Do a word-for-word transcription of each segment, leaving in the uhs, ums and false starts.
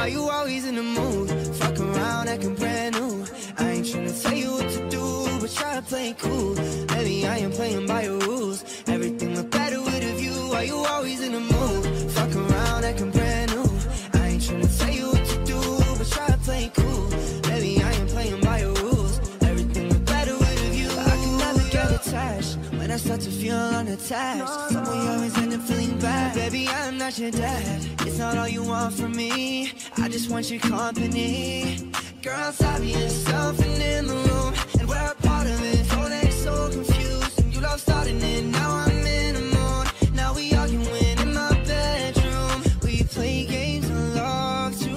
Why you always in the mood? Fuck around, acting brand new. I ain't tryna tell you what to do, but try to play it cool. Baby, I ain't playing by your rules. Everything look better with a view. Why you always in the mood? Fuck around, acting brand new. I ain't tryna tell you what to do, but try to play it cool. Baby, I ain't playing by your rules. Everything look better with a view. I can never get attached when I start to feel unattached. Someone you always end up feeling bad. Baby, I'm not your dad. It's not all you want from me. I just want your company. Girl, stop being yourself and in the room, and we're a part of it. Oh, they so confused, and you love starting it. Now I'm in the mood. Now we arguing in my bedroom. We play games of love to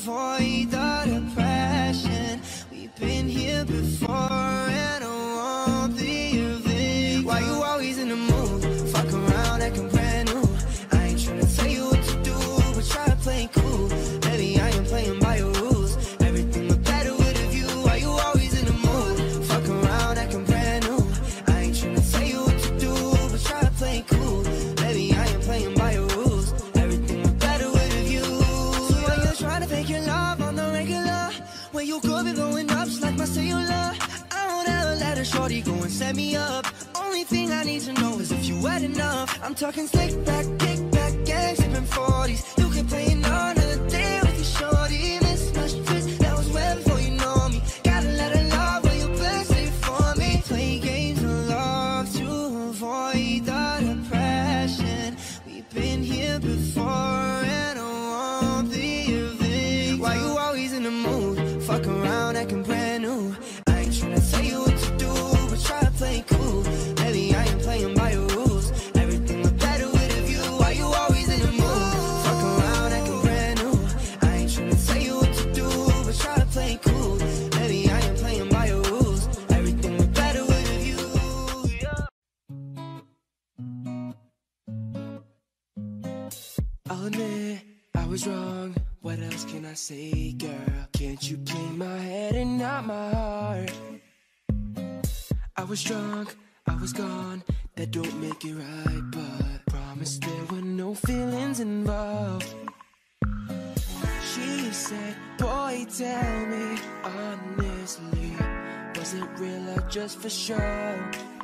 avoid the depression. We've been here before, and I won't be your victim. Why you always in the mood? Fuck around, acting brand new. I ain't tryna tell you what to do, but try to play it cool. Baby, I ain't playing by your rules. Everything look better with a view. Why you always in the mood? Fuck around, acting brand new. I ain't tryna tell you what to do, but try to play it cool. Baby, I ain't playing by your rules. Everything look better with a view. So why you trying to fake your love on the regular, when you could be blowing up just like my cellular? I don't ever let a shorty go and set me up. Only thing I need to know is if you wet enough. I'm talking slick back, kick back, gang, sipping forties. You can play another day with your shorty. This much twist, that was way before you know me. Gotta let her love while you best it for me. Play games of love to avoid the depression. We've been here before, and I won't be your victim. Why you always in the mood? Fuck around, acting brand new. I ain't tryna tell you what to do, but try to play it cool. Baby, I ain't playing by your rules. Everything look better with a view. Why you always in the mood? Fuck around, acting brand new. I ain't tryna tell you what to do, but try to play it cool. Baby, I ain't playing by your rules. Everything look better with a view. Yeah. I'll admit I was wrong. What else can I say, girl? Can't you clean my head and not my heart? I was drunk, I was gone. That don't make it right, but promise there were no feelings involved. She said, boy, tell me honestly, was it real or just for show?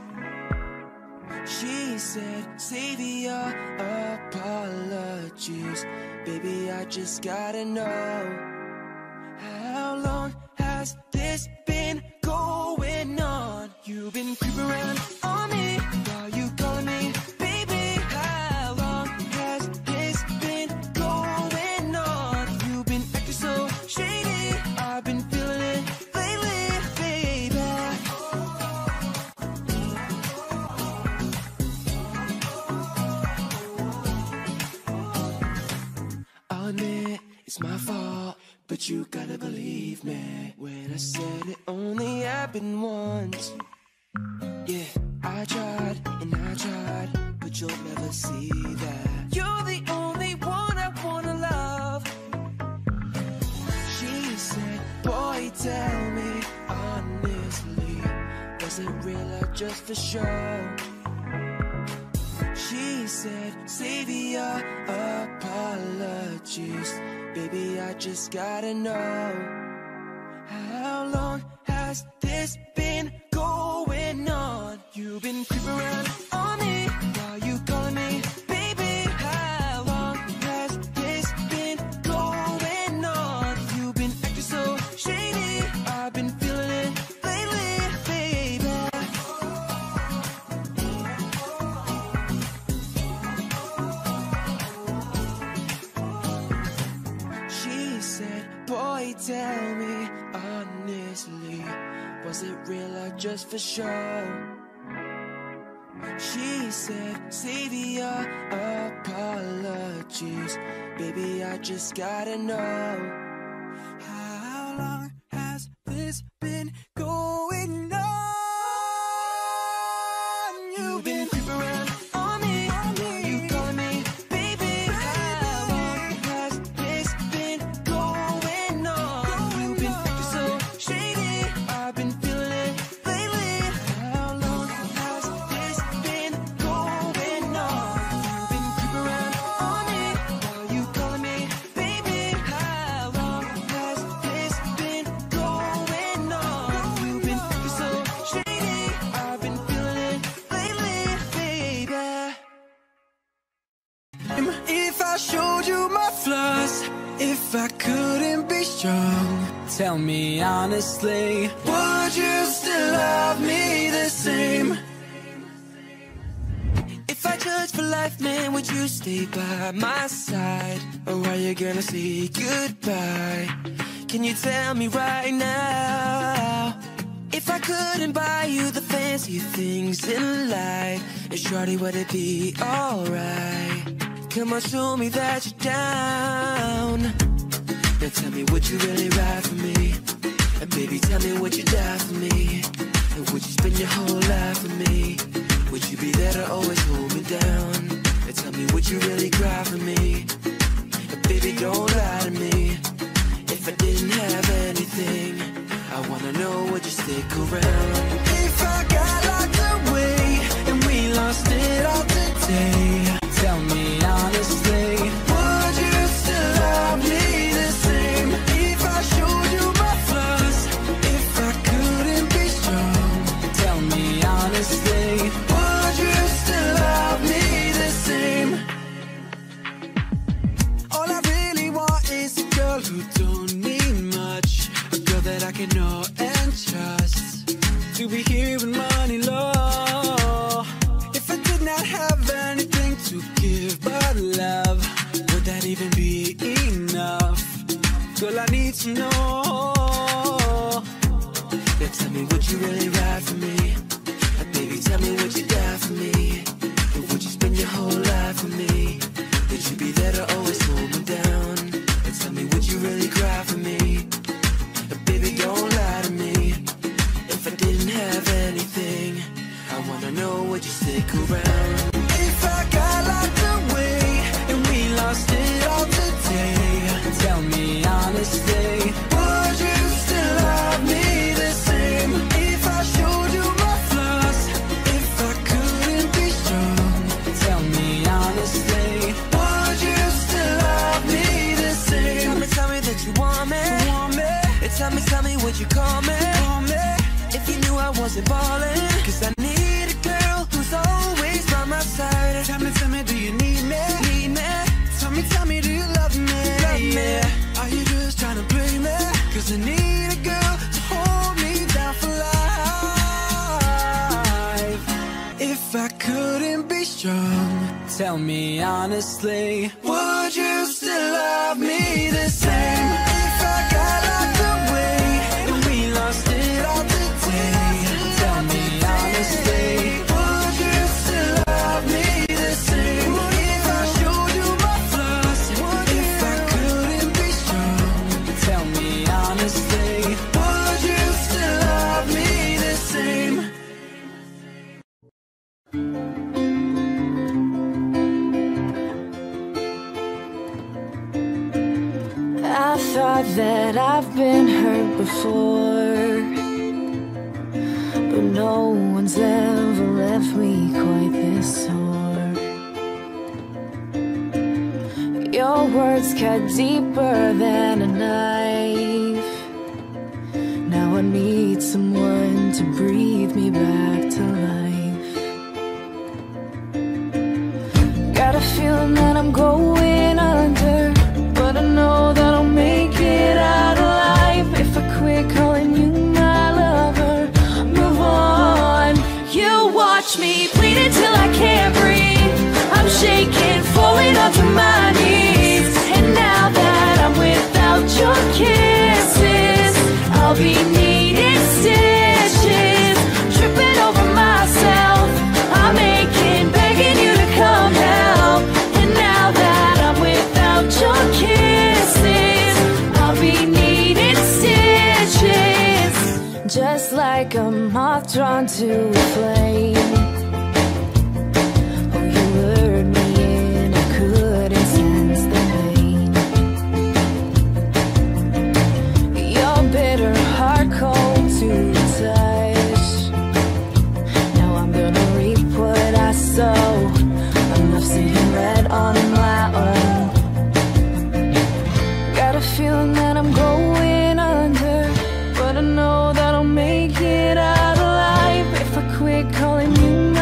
She said, save your apologies. Baby, I just gotta know, how long has this been going on? You've been creeping around on me while you calling me baby. How long has this been going on? You've been acting so shady. I've been feeling it lately, baby. I'll admit it's my fault, but you gotta believe me when I said it only happened once. Yeah, I tried and I tried, but you'll never see that. You're the only one I wanna love. She said, boy, tell me honestly, was it real or just for show? She said, save your apologies. Baby, I just gotta know, how long has this been going on? You've been creeping around on me while you calling me baby. How long has this been going on? You've been acting so shady. I've been feeling it lately, baby. She said, boy, tell me honestly, was it real or just for show? She said, save your apologies. Baby, I just gotta know, how long has this been going on? You've been creeping around on me while you calling me baby. How long has this been going on? You've been acting so shady. I've been feeling it lately. How long has this been going on? You've been creeping around on me while you calling me baby. How I showed you my flaws, if I couldn't be strong, tell me honestly, would you still love me the same? If I judge for life, man, would you stay by my side? Or are you gonna say goodbye? Can you tell me right now? If I couldn't buy you the fancy things in life, and shorty, would it be alright? Come on, show me that you're down. Now tell me, would you really ride for me? And baby, tell me, would you die for me? And would you spend your whole life with me? Would you be there to always hold me down? And tell me, would you really cry for me? And baby, don't lie to me. If I didn't have anything, I wanna know, would you stick around? If I got locked away and we lost it all today, tell me honestly, would you still love me the same? If I showed you my flaws, if I couldn't be strong, tell me honestly, would you still love me the same? All I really want is a girl who don't need much, a girl that I can know and trust, to be here when money low. If I did not have anything to give but love, would that even be enough? Girl, I need to know. Now tell me, would you really ride for me? And baby, tell me, would you die for me? And would you spend your whole life with me? Would you be there to always hold me down? And tell me, would you really cry for me? And baby, don't lie to me. If I didn't have anything, I wanna know, would you stick around? If I got locked away and we lost it all today, tell me honestly, would you still love me the same? If I showed you my flaws, if I couldn't be strong, tell me honestly, would you still love me the same? Tell me, tell me that you want me, want me. And tell me, tell me, would you call me, call me? If you knew I wasn't ballin', cause I need a girl who's always by my side. Tell me, tell me, do you need me? Need me? Tell me, tell me, do you love me? Love me? Are you just trying to play me? Cause I need a girl to hold me down for life. If I couldn't be strong, tell me honestly, would you still love me the same? If I got locked away and we lost it all today, tell me honestly, would you still love me the same? If I showed you my flaws, if I couldn't be strong, tell me honestly, would you still love me the same? I thought that I've been hurt before, but no one's ever left me quite this sore. Your words cut deeper than a knife. Now I need someone to breathe me back to life. Got a feeling that I'm going under, but I know that I'll make it out alive if I quit calling you my lover. Move on. You watch me bleed until I can't breathe. I'm shaking, falling onto my knees. And now that I'm without your kisses, I'll be needing stitches, tripping over myself. I'm aching, begging you to come help. And now that I'm without your kisses, I'll be needing stitches, just like a moth drawn to a flame. Oh, you lured me in, I couldn't sense the pain. Your bitter heart cold to the touch. Now I'm gonna reap what I sow. Enough seeing red on my own. Got a feeling that I'm going under, but I know that I'll make it out alive if I quit calling you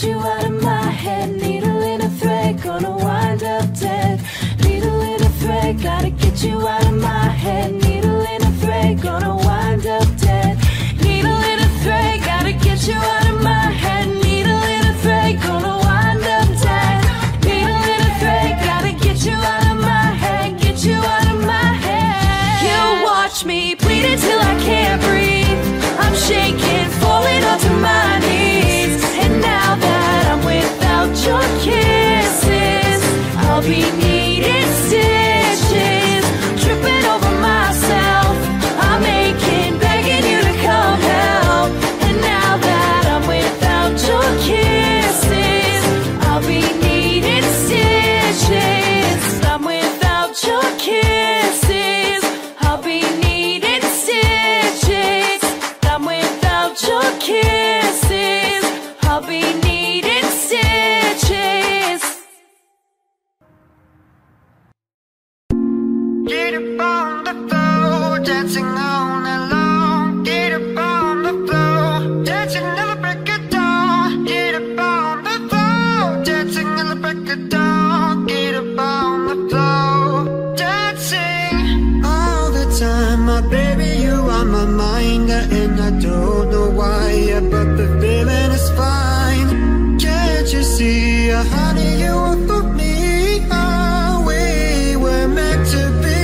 you out of my head. Needle in a thread, gonna wind up dead. Needle in a thread, gotta get you out of my head. Needle in a thread, gonna wind up dead. Needle in a thread, gotta get you out of my head. Needle in a thread, gonna wind up dead. Needle in a thread, gotta get you out of my head. Get you out of my head. You watch me bleeding till I can't breathe. I'm shaking, falling onto my knees. And now that I'm without your kisses, I'll be needing stitches, tripping over myself. I'm aching, begging you to come help. And now that I'm without your kisses, I'll be needing stitches. I'm without your kisses, I'll be needing stitches. I'm without your kisses, I'll be needing stitches. Get up on the floor, dancing all night long. Get up on the floor, dancing till the break of dawn. Get up on the floor, dancing till the break of dawn. Get up on the floor, dancing all the time. My baby, you on my mind, and I don't know why, but the feeling is fine. Can't you see, honey, you were for me. Oh, we were meant to be.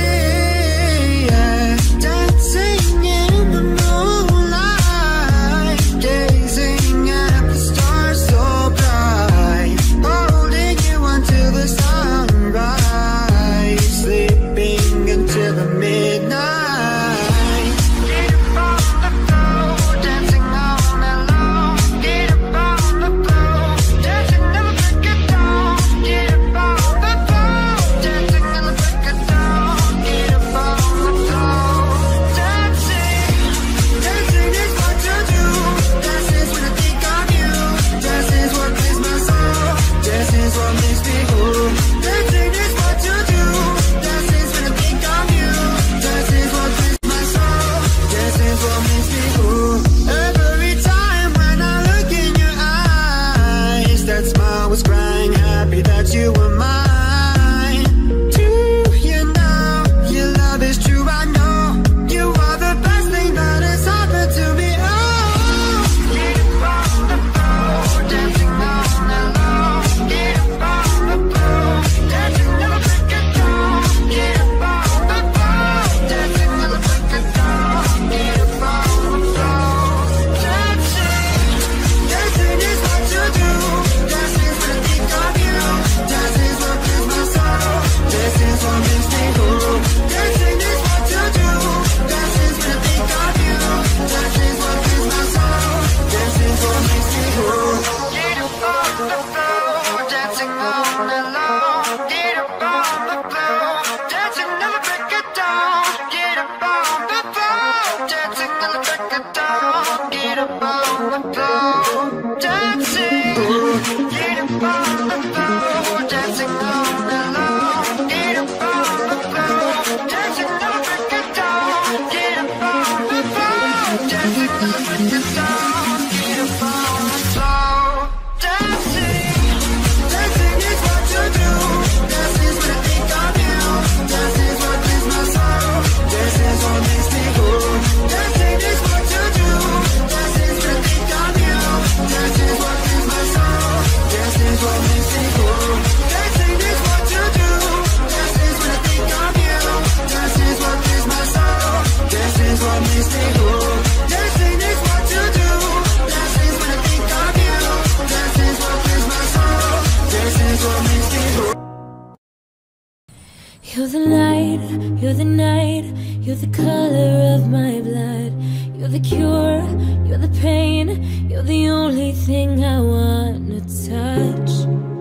You're the light, you're the night, you're the color of my blood. You're the cure, you're the pain, you're the only thing I wanna touch.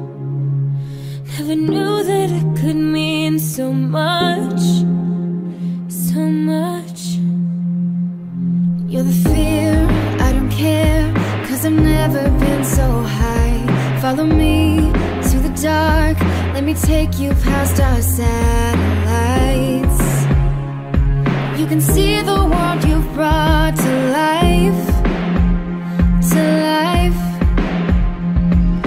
Never knew that it could mean so much, so much. You're the fear, I don't care, cause I've never been so high. Follow me to the dark, let me take you past our satellites. You can see the world you've brought to life, to life.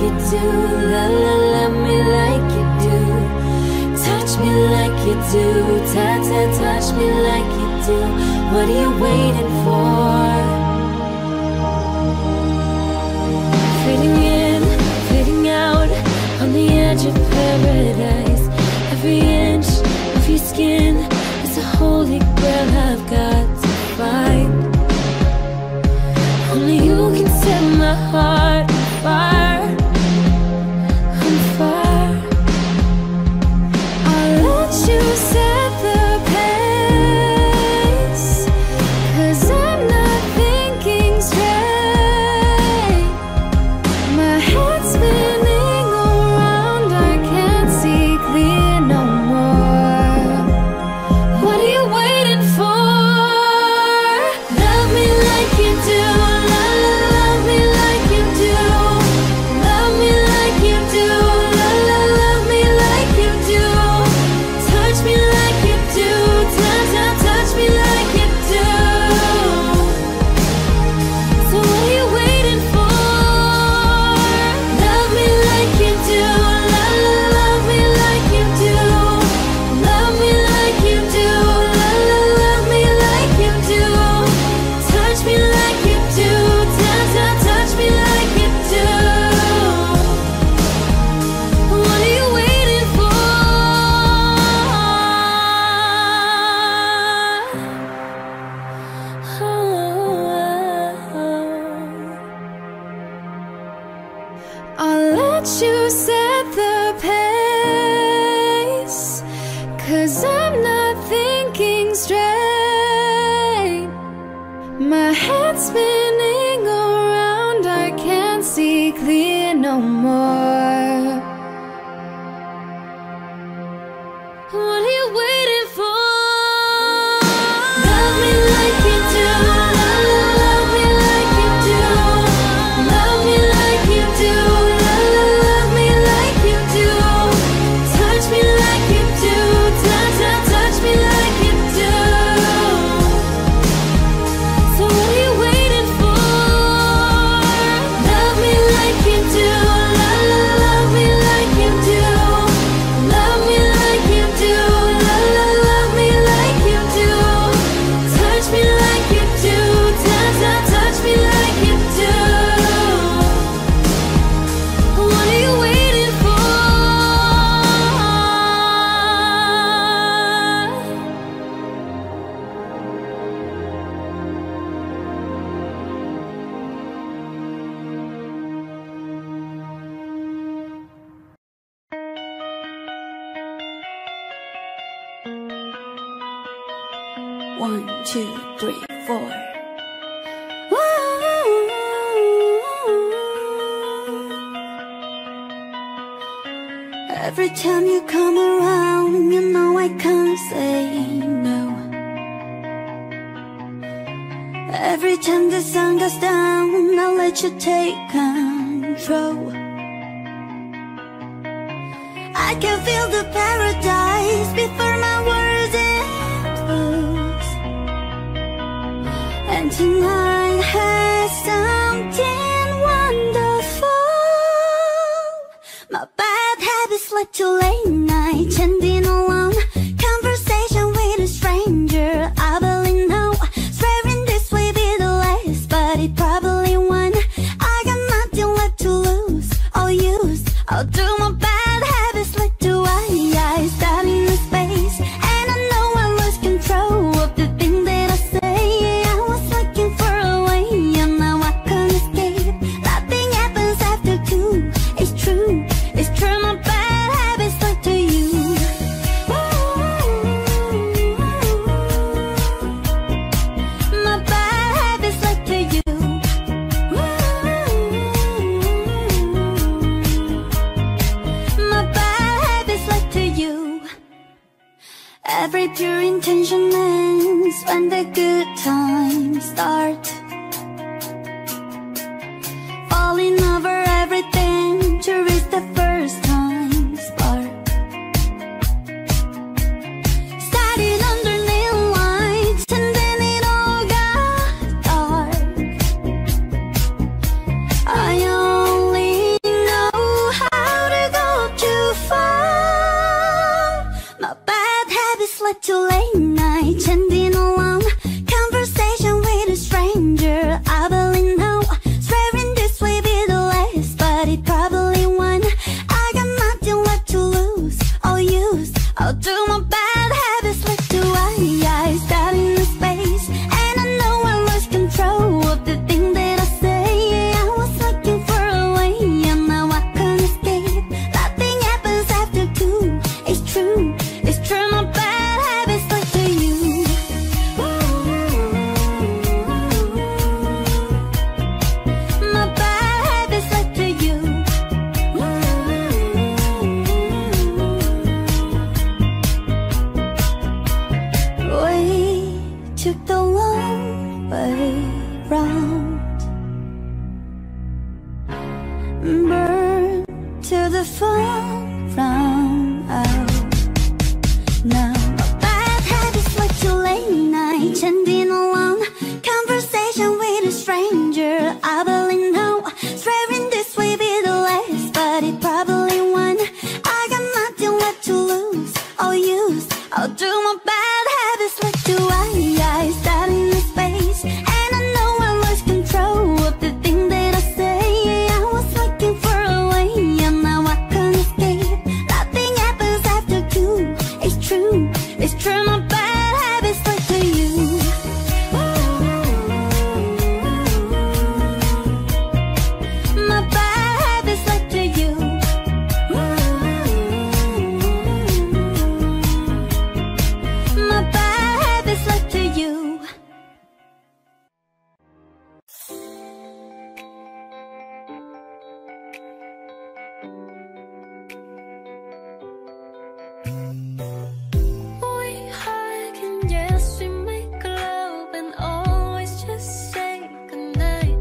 you do, la la love me like you do, touch me like you do, ta ta touch me like you do. What are you waiting for? Fading in, fading out, on the edge of paradise. Every inch of your skin is a holy grail I've got to find. Only you can set my heart on fire, on fire. I'll let you set the pace, 'cause I'm not thinking straight. My head's spinning around, I can't see clear no more. What are you waiting for? Love me like you do, la la love me like you do, love me like you do, la la love me like you do, touch me like you do, ta ta touch me like you do. So what are you waiting for? Love me like you do, la la love me like you do, love me like you do, la la love me like you do, touch me like you do, ta ta touch me like you do. What are you waiting for? I'll let you set the pace, 'cause I'm not thinking straight. My head's spinning around, I can't see clear no more. What are you waiting for? Love me like you do, la la love me like you do, love me like you do, la la love me like you do, touch me like you do, ta ta touch me like you do. So what are you waiting for? Love me like you do, la la love me like you do, love me like you do, la la love me like you do, touch me like you do, ta ta touch me like you do. What are you waiting for? One, two, three, four. Every time you come around, you know I can't say no. Every time the sun goes down, I'll let you take control. I can feel the paradise before my words impose. And tonight has something wonderful. My bad habits led to late night chatting alone, conversation with a stranger. I believe now, swearing this will be the last, but it probably won't. I got nothing left to lose or use. I'll do my bad habits led to I, I start in the space, and I know I lost control of the thing that I say. I was looking for a way, and now I can't escape. Nothing happens after two. It's true, it's true. My bad habits led to you. My bad habits led to you. My bad habits led to you. Every pure intention ends when the good times start. Falling over everything to reach the first time spark. Started under neon lights and then it all got dark. I only know burn till the phone run out. Now my bad habits like too late night, chatting alone, conversation with a stranger. I believe now, swearing this will be the last, but it probably won't. I got nothing left to lose or use. I'll do my bad habits like do I. I start in the space, and I know I lost control of the thing that I say. I was looking for a way, and now I can't escape. Nothing happens after two. It's true, it's true. My bad habits like to you. My bad habits like to you. My bad habits like to you. We hug and yes, we make love and always just say goodnight.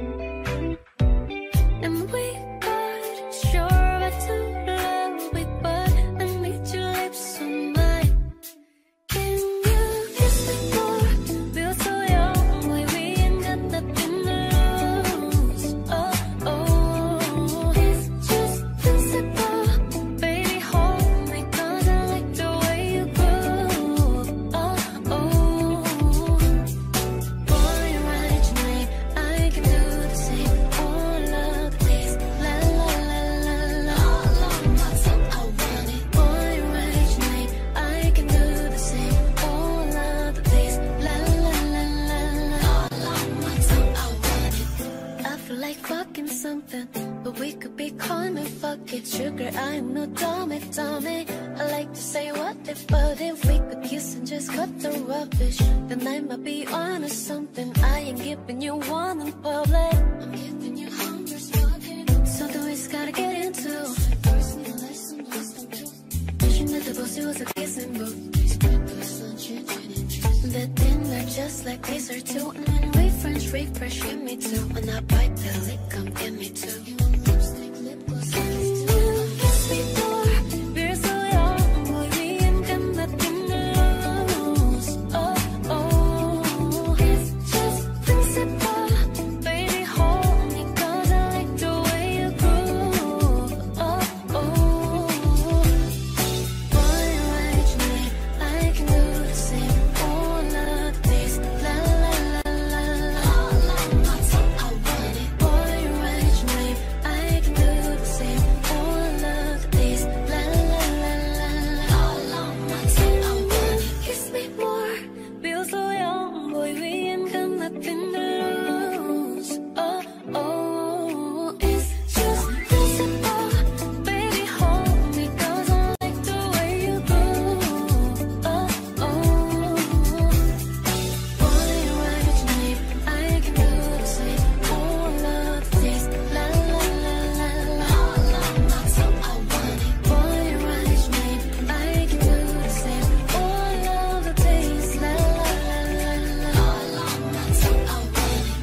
And we got sure what to love with, but I need your lips on mine. Can you kiss me more? Feel so young, we we ain't got nothing to lose. Oh, oh, it's just principle. Baby, hold me 'cause I like the way you groove. Oh, oh, boy, right tonight, I can do the same. All of the days, la la la la la. All of my time, I want it. Boy, right tonight, I can do the same. All of the days, la la la la la. All of my time, I want it. I feel like fucking something, but we could be calm and fuck it. Sugar, I'm no dummy, dummy. I like to say what if, but if we could kiss and just cut the rubbish, then I might be on to something. I ain't giving you one in public. I'm giving you hundreds fucking. Something we just gotta get into. Wishing that the pussy was a kissing booth. That dinner just like dessert too. And when we French refresh, give me two. When I bite the lip, come give me two. Can you kiss me more? We're so young, boy, we ain't got nothing to lose. Oh, oh, it's just principle. Baby, hold me 'cause I like the way you groove. Oh, oh, boy, right tonight, I can do the same. All of the days, la la la la la. All of my time, I want it. Boy, right tonight, I can do the same. All of the days, la la la la la. All of my time, I want it. Kiss me more, feel so young, boy, we ain't got nothing to lose. Oh, oh, it's just principle. Baby, hold me 'cause I like the way you groove. Oh, oh, boy, right tonight, I can do the same. All of the days, la la la la la. All of my time, I want it. Boy, right tonight, I can do the same. All of the days, la la la la la. All of my time, I want it.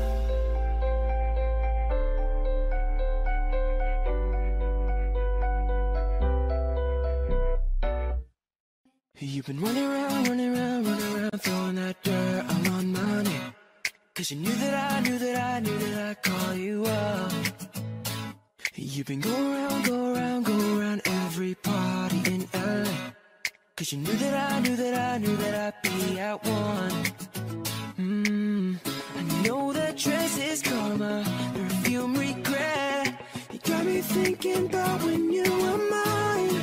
You've been running around, running around, running around, throwing that dirt all on my name. 'Cause you knew that I knew that I knew that I'd call you up. You've been going around, go around, go around every party in L A. 'Cause you knew that I knew that I knew that I'd be at one. Mmm, I know that dress is karma, perfume regret. You got me thinking about when you were mine.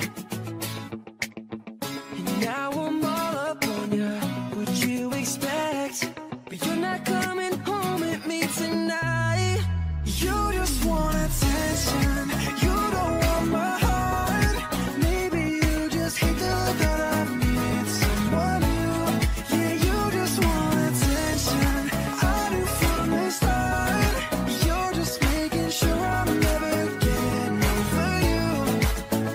And now I'm all up on you, what you expect? But you're not coming home with me tonight. You just want attention, you don't want my heart. Maybe you just hate the thought of needing someone new. Yeah, you just want attention, I knew from the start. You're just making sure I'm never getting over you.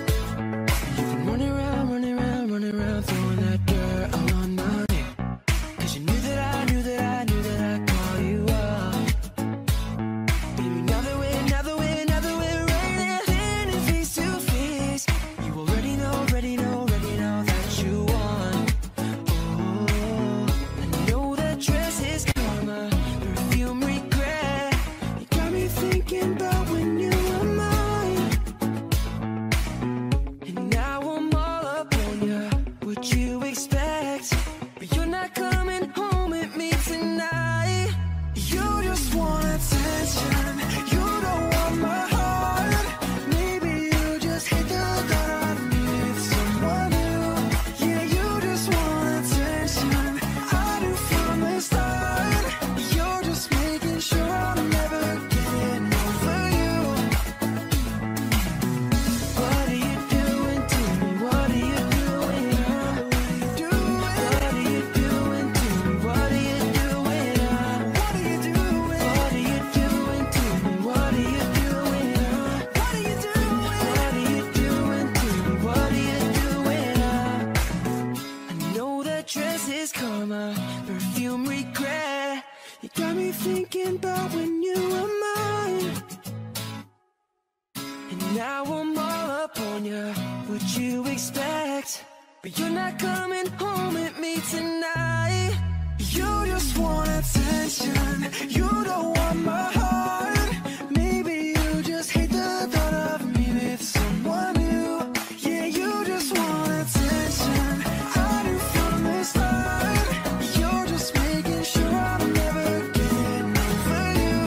now I'm all up on you. What you expect? But you're not coming home with me tonight. You just want attention, you don't want my heart. Maybe you just hate the thought of me with someone new. Yeah, you just want attention, I do from the start. You're just making sure I'm never getting over you.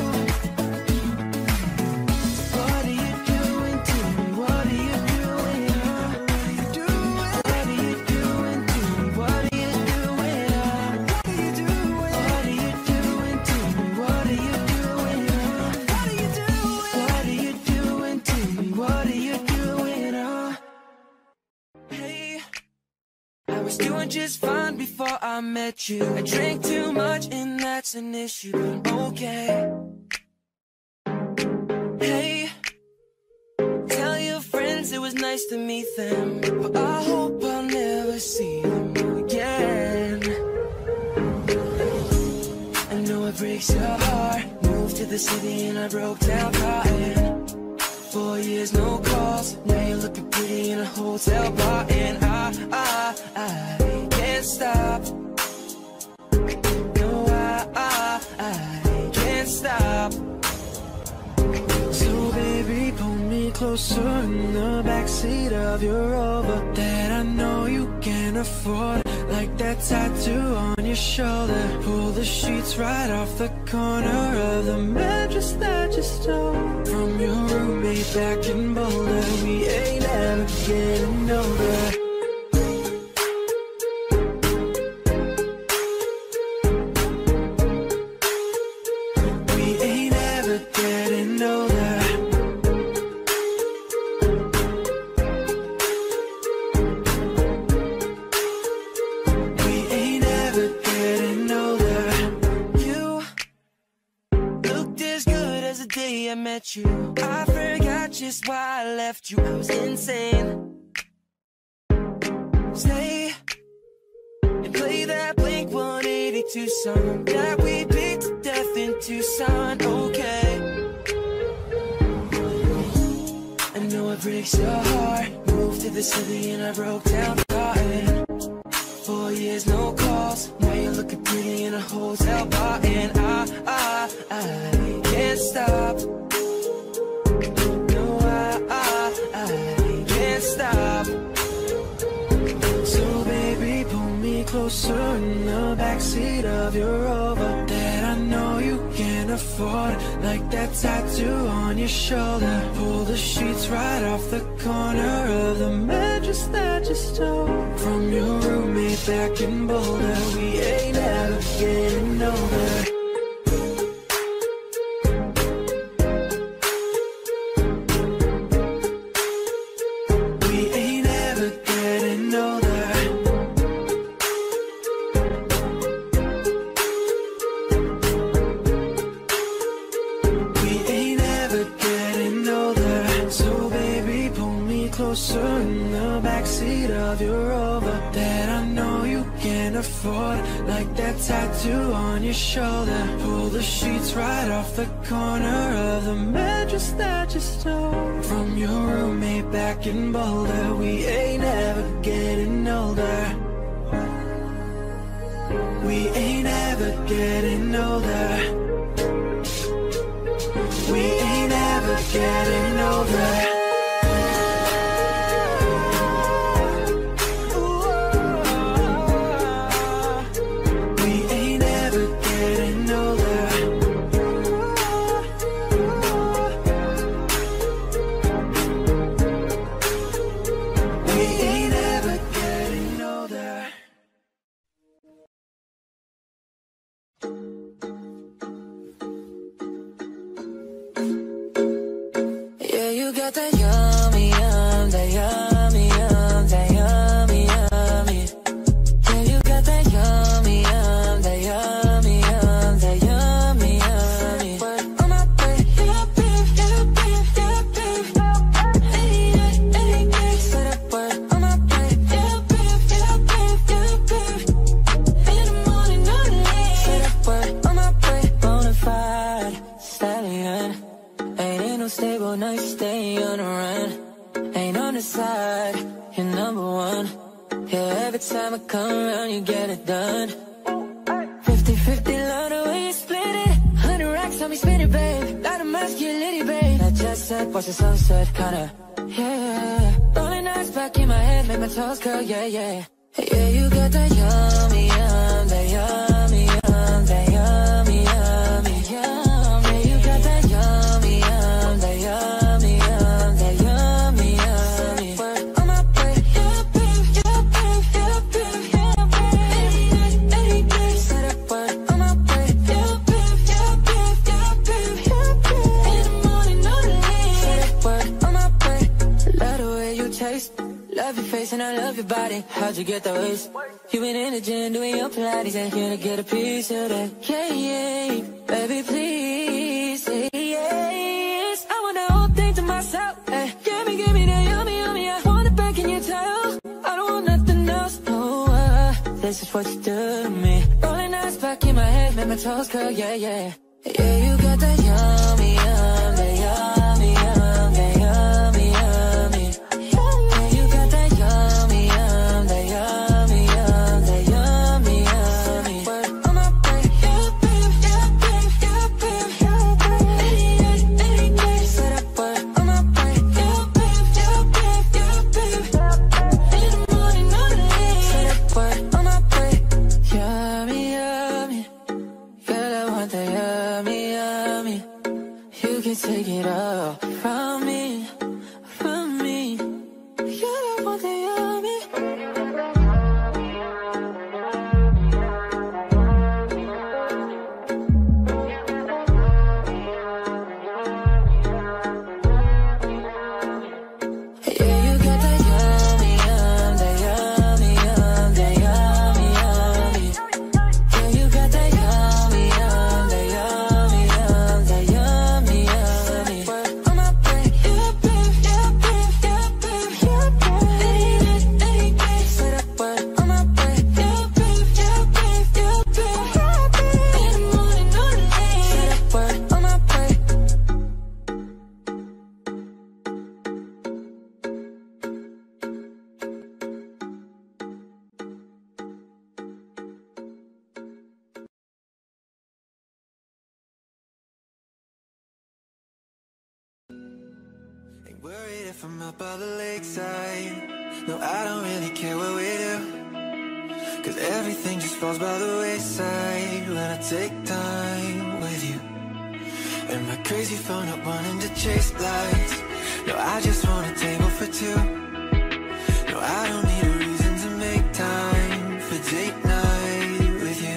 What are you doing to me? What are you doing? What are you doing? What are you doing to me? What are you doing? What are you doing? What are you doing to me? What are you doing? What are you doing? What are you doing to me? What are you doing? Uh? Hey, I was doing just fine before I met you. I drank too much and that's an issue, but okay. Hey, tell your friends it was nice to meet them, but I hope I'll never see them again. I know it breaks your heart. Moved to the city and I broke down crying. Four years, no calls. Now you're looking pretty in a hotel bar, and I, I, I can't stop. No, I, I, I can't stop. So baby, pull me closer in the backseat of your Rover that I know you can afford, like that tattoo on your shoulder. Pull the sheets right off the corner of the mattress that you stole from your roommate back in Boulder. We ain't ever getting older. We ain't ever getting older. We ain't ever getting older. You looked as good as the day I met you. I forgot just why I left you. I was insane. Stay and play that Blink one eighty-two song that we beat to death in Tucson. Okay, I know it breaks your heart. Moved to the city and I broke down crying. Four years, no calls. Now you're looking pretty in a hotel bar, and I, I, I can't stop. No, I, I, I can't stop. So baby, pull me closer in the backseat of your Rover that I know you can afford, like that tattoo on your shoulder. Pull the sheets right off the corner of the mattress that you stole from your roommate back in Boulder. We ain't ever getting older. We ain't ever getting older. We ain't ever getting older. So baby, pull me closer in the backseat of your Rover that I know you can afford, like that tattoo on your shoulder. Pull the sheets right off the corner of the mattress that you stole from your roommate back in Boulder. We ain't ever getting older. We ain't ever getting older. We ain't ever getting older. Got that yummy, yum, that yummy, yum, that yummy, yummy. Yeah, you got that yummy, yum, that yummy, yum, that yummy, yummy. Word on my way, yeah, babe, yeah, babe, yeah, babe. eighty-eight, eighty-eight, say that word on my way, yeah, babe, yeah, babe, yeah, babe. In the morning, no delay, say that word on my way. Bonafide stallion, ain't in no stable, now you stay on the run. Ain't on the side, you're number one. Yeah, every time I come around, you get it done. Fifty fifty, love the way you split it. Hundred racks on me, spin it, babe. Lot of masculinity, babe. That just set, watch the sunset, kinda. Yeah, rolling eyes back in my head, make my toes curl, yeah, yeah. Yeah, you got that yummy, yum, that yummy, yum, that yummy, yummy, yum. Yeah, you got that yummy, yum, that yummy, yum, that yummy, yummy. Word on my way, yeah, babe, yeah, babe, yeah, babe, yeah, babe. Any day, say that word on my way, yeah, babe, yeah, babe, yeah, babe, yeah, babe. In the morning, no delay, say that word on my way. Love the way you taste. Love your face and I love your body. How'd you get that waist? You been in the gym doing your Pilates and here to get a piece of that. Yeah, yeah, baby, please say yes. I want the whole thing to myself. Hey, give me, give me that yummy, yummy. I want it back in your tail. I don't want nothing else. Oh, uh, this is what you do to me. Rolling eyes back in my head, make my toes curl. Yeah, yeah. Yeah, you got that yummy, yum, that yummy, yum, that yummy, yummy. Take it all from me, from me. You don't want the yummy. Yeah, you got that yummy, yum, that yummy, yum, that yummy, yummy. Yeah, you got that yummy, yum, that yummy, yum, that yummy. Worried if I'm up by the lakeside. No, I don't really care what we do, cause everything just falls by the wayside when I take time with you. And my crazy phone up wanting to chase lights. No, I just want a table for two. No, I don't need a reason to make time for date night with you.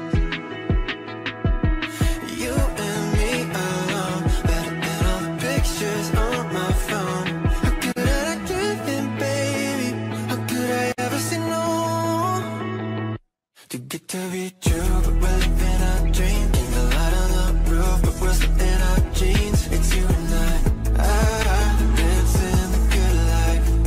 You and me alone, better than all the pictures on my phone. How could I give in, baby? How could I ever say no? Too good to be true, but we're living our dream. In the light on the roof, but we're still in our jeans. It's you and I, ah, dancing the good life.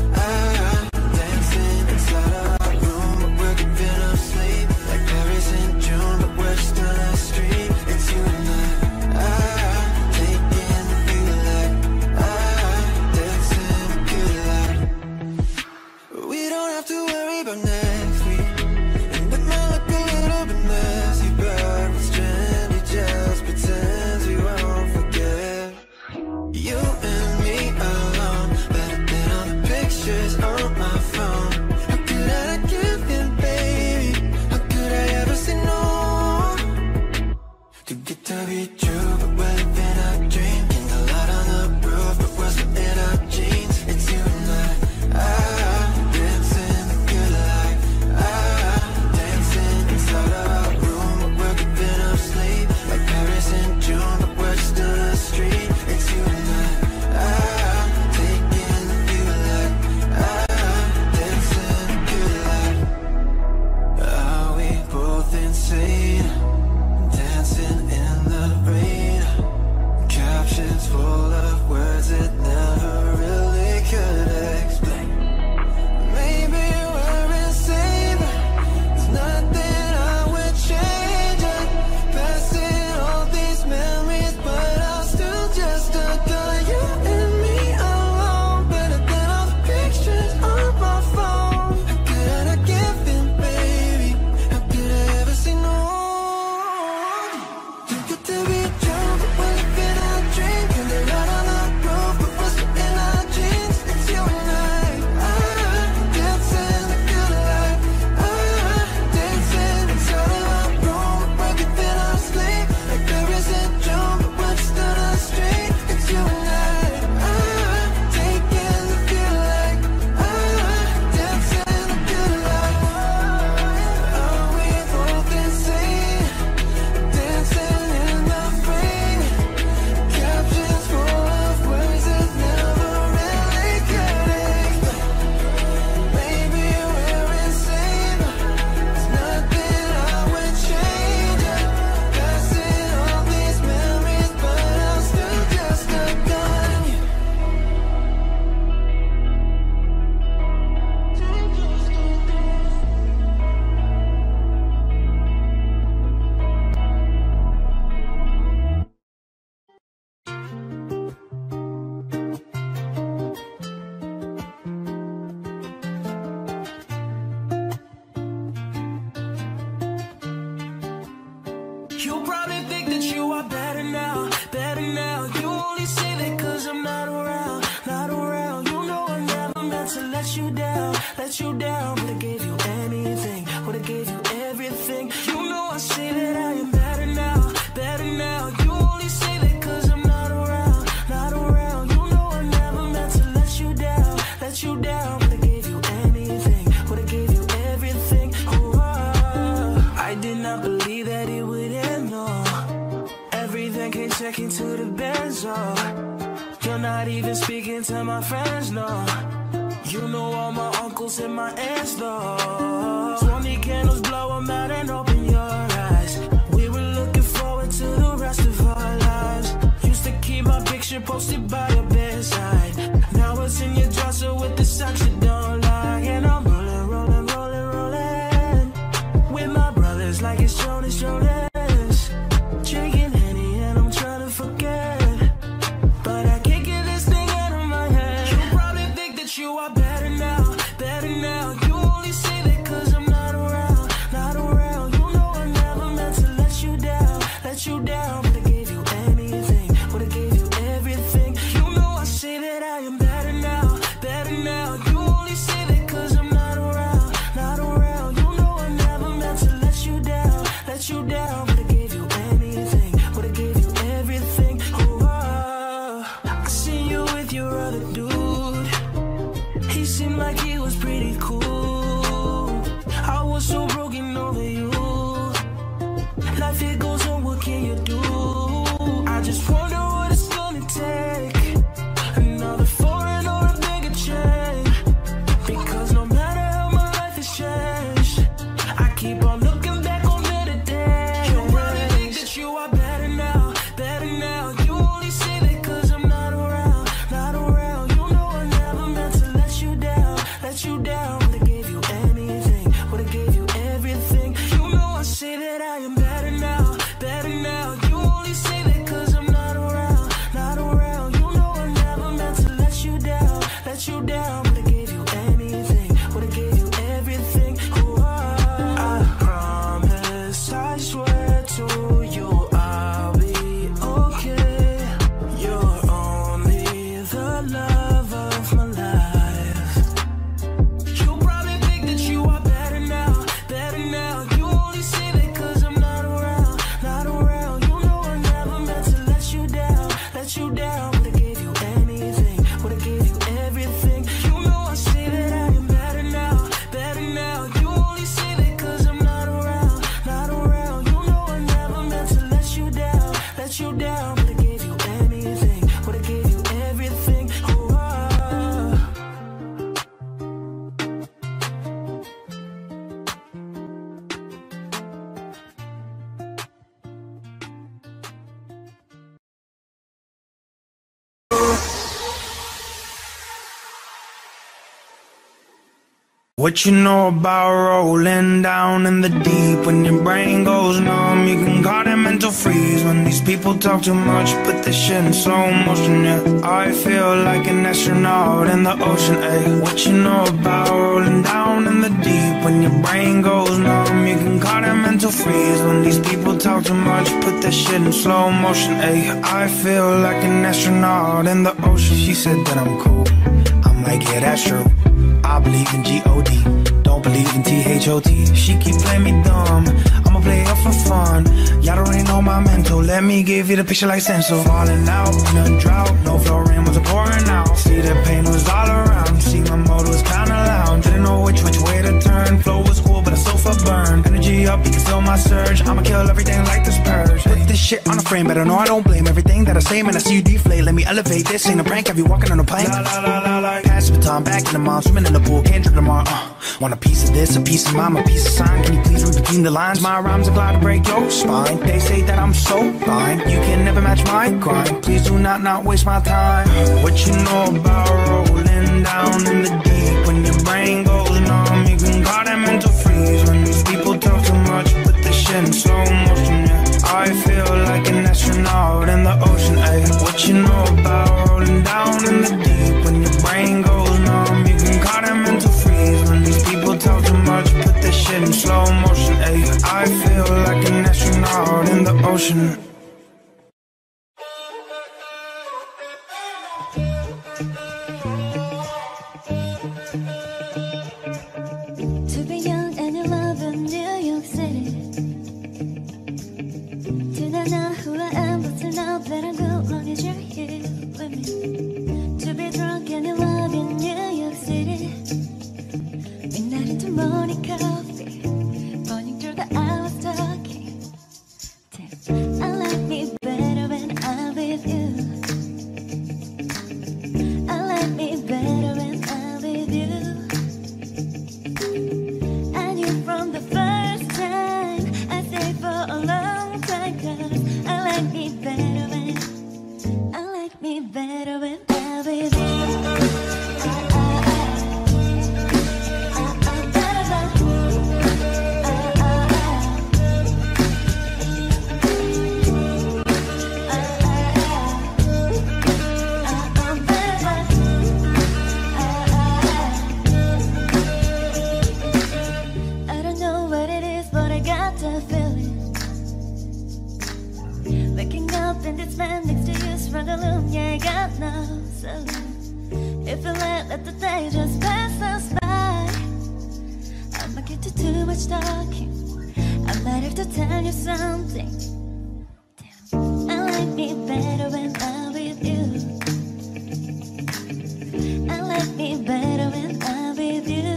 You probably think that you are better now, better now. You only say that cause I'm not around, not around. You know I never meant to let you down, let you down. Would've gave you anything, would've gave you everything. You know I say that I am better now, better now. You only say that cause I'm not around, not around. You know I never meant to let you down, let you down. Would've gave you anything, would've gave you everything. Oh, oh. I did not believe that it would end, no. Everything came second to the Benz, oh. You're not even speaking to my friends, no. You know all my uncles and my aunts, though. twenty candles, blow them out and open your eyes. We were looking forward to the rest of our lives. Used to keep my picture posted by your bedside. Now it's in your dresser with the socks you don't like. And I'm rolling, rolling, rolling, rolling with my brothers like it's Jonas, Jonas. Drinking Henny and I'm trying to forget, but I can't get this thing out of my head. You probably think that you are better now, better now. You only say that cause I'm not around, not around. You know I never meant to let you down, let you down. Would've gave you anything, would've gave you everything. You know I say that I am better now, better now. You only say that cause I'm not around, not around. You know I never meant to let you down, let you down. Would've gave you anything, would've gave you everything. Oh, oh. I seen you with your other dude. He seemed like he was pretty cool. I was so broken over you. Life it goes on, what can you do? I just wonder what it's gonna take. Another foreign or a bigger change. Because no matter how my life has changed, I keep on looking back on better days. You probably think that you are better now, better now. You only say that cause I'm not around, not around. You know I never meant to let you down, let you down. Would've gave you anything, would've gave you everything. You know I say that I am better now, better now. You only say that cause I'm not around, not around. You know I never meant to let you down, let you down. Would've gave you anything, would've gave you everything. Oh, I promise, I swear to you, I'll be okay. You're only the love of my life. You probably think that you are better now, better now. You only say that cause I'm not around, not around. You know I never meant to let you down, let you down. Would've gave you anything, would've gave you everything. You know I say that I am better now, better now. You only say that cause I'm not around, not around. You know I never meant to let you down, let you down. Would've gave you anything, would've gave you everything. Oh, oh. What you know about rolling down in the deep? When your brain goes numb, you can call it mental freeze. When these people talk too much, put this shit in slow motion, yeah. I feel like an astronaut in the ocean, ayy. What you know about rolling down in the deep? When your brain goes numb, you can call it mental freeze. When these people talk too much, put this shit in slow motion, ayy. I feel like an astronaut in the ocean. She said that I'm cool, I'm like, yeah, that's true. I believe in G O D, don't believe in T H O T. She keep playing me dumb, I'ma play her for fun. Y'all don't really know my mental, let me give you the picture like stencil. Falling out in a drought, no flooring was pouring out. See the pain was all around, see my motor was kinda loud. Didn't know which which way to turn, flow was cool but the sofa burned. Energy up, you can feel my surge, I'ma kill everything like this purge. Put this shit on a frame, better know I don't blame everything that I say, man I see you deflate. Let me elevate, this ain't a prank, have you walking on a plane? La la la la la. Pass the baton, back in the mom, swimming in the pool, can't drink tomorrow, uh. Want a piece of this, a piece of mine, a piece of sign. Can you please read between the lines? My rhymes are glad to break your spine. They say that I'm so blind, you can never match my grind. Please do not not waste my time. What you know about rolling down in the deep? When your brain goes numb, you can call that mental freeze. When these people talk too much, put this shit in slow motion, yeah. I feel like an astronaut in the ocean, ayy. What you know about rolling down in the deep? When your brain goes numb, you can call that mental freeze. When these people talk too much, put this shit in slow motion, ayy. I feel like an astronaut in the motion. To be young and in love in New York City. To not know who I am, but to know that I'm good long as you're here with me. To be drunk and in love in New York City. Midnight into morning coffee, running through the hours talking. Damn, I like me better when I'm with you. I like me better when I'm with you. I knew from the first time, I stayed for a long time, 'cause I like me better when, I like me better when I'm with you. I don't know what it is, but I got the feeling. Waking up in this bed next to you, from the loom, yeah, I got no saloon. If you let, let the day just pass us by, I'm not getting to too much talking. I might have to tell you something. Damn, I like me better when I'm with you. I like me better when I'm with you.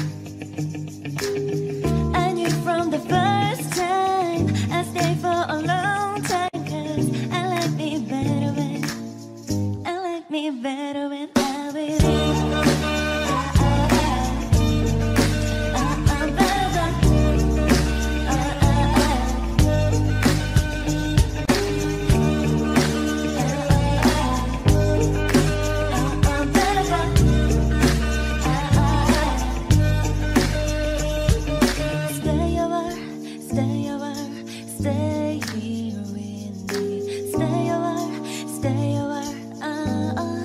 I knew from the first time, I stayed for a long time, 'cause I like me better when, I like me better when I'm with you. Stay over, stay over, stay here with me. Stay over, stay over, uh, uh.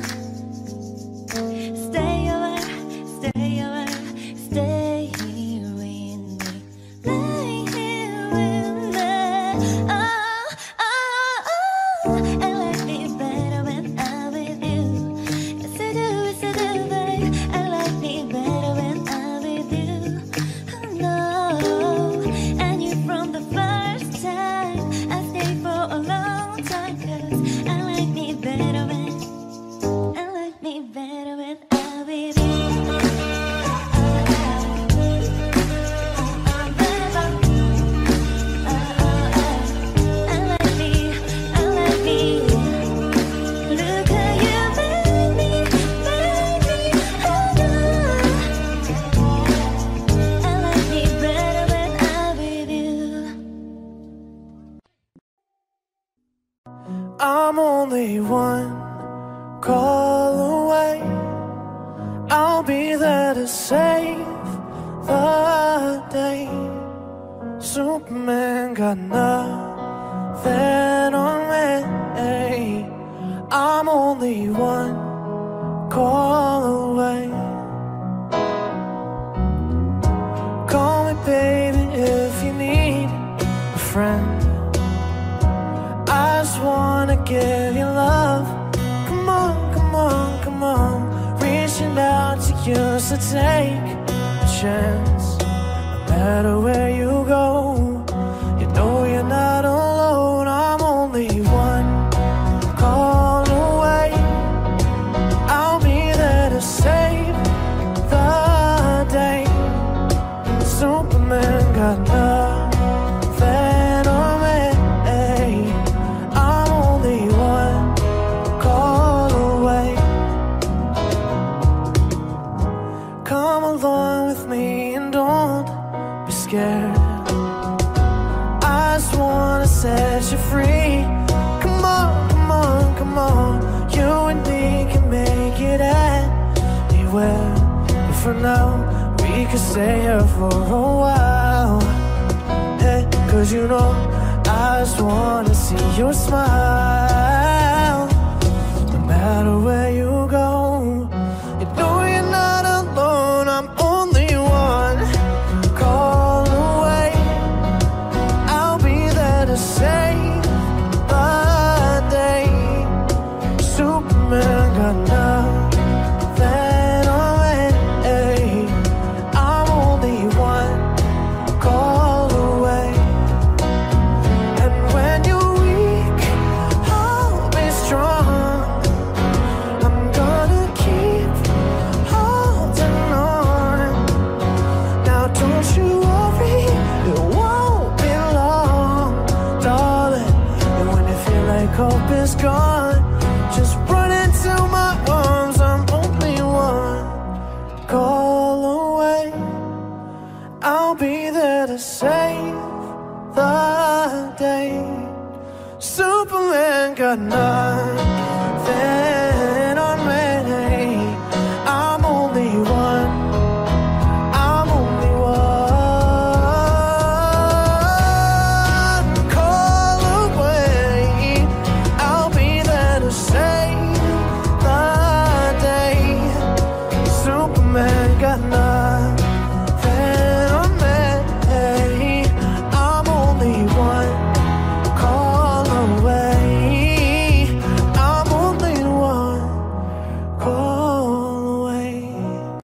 Stay over, stay over, stay here with me. Stay here with me. Oh, oh, oh. I like me better when I'm with you. Yes I do, yes I do, babe. I like me better when I'm with you. Oh no, I knew from the first time, I stayed for a long time, 'cause I like me better when, I like me better when I'm with you. I like me, I like me. Look how you make me, make me, oh no. I like me better when I'm with you. I'm only one call away. I'll be there to save the day. Superman got nothing on me. I'm only one call away. Call me baby if you need a friend. I just wanna give you love. Come on, come on, come on. Reaching out to you, so take a chance. No matter where you go, you know you're not alone. I'm only one call away. I'll be there to save the day. Superman got nothing on me. I'm only one call away. Come along with me and don't be scared. I just wanna set you free. Come on, come on, come on. You and me can make it anywhere. But for now, we could stay here for a while. Hey, 'cause you know I just wanna see your smile. No matter where you go, you know you're not alone. I'm only one call away. I'll be there to save got nothing on it. I'm only one call away. And when you're weak, I'll be strong. I'm gonna keep holding on. Now don't you worry, it won't be long, darling. And when you feel like hope is gone, just run into my arms. I'm only one call away. I'll be there to save the day. Superman got nothing.